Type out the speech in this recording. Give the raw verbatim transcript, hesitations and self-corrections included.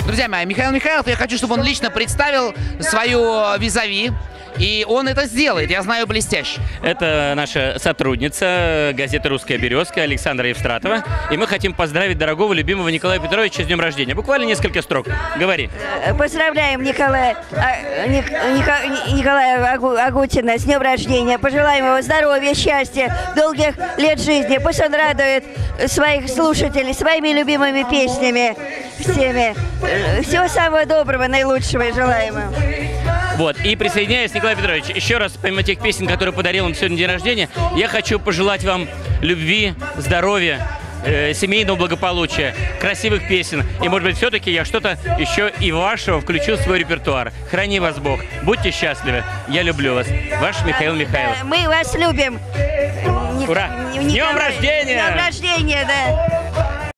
Друзья мои, Михаил Михайлов, я хочу, чтобы он лично представил свою визави. И он это сделает, я знаю, блестяще. Это наша сотрудница газеты «Русская березка» Александра Евстратова. И мы хотим поздравить дорогого, любимого Николая Петровича с днем рождения. Буквально несколько строк. Говори. Поздравляем Николая, а, Ник, Ника, Николая Агу, Агутина с днем рождения. Пожелаем его здоровья, счастья, долгих лет жизни. Пусть он радует своих слушателей своими любимыми песнями. Всеми. Всего самого доброго, наилучшего желаем ему. Вот, и присоединяюсь, Николай Петрович, еще раз, помимо тех песен, которые подарил вам сегодня день рождения, я хочу пожелать вам любви, здоровья, э, семейного благополучия, красивых песен. И, может быть, все-таки я что-то еще и вашего включу в свой репертуар. Храни вас Бог. Будьте счастливы. Я люблю вас. Ваш Михаил Михайлов. Мы вас любим. Ура! С днем рождения! С днем рождения, да!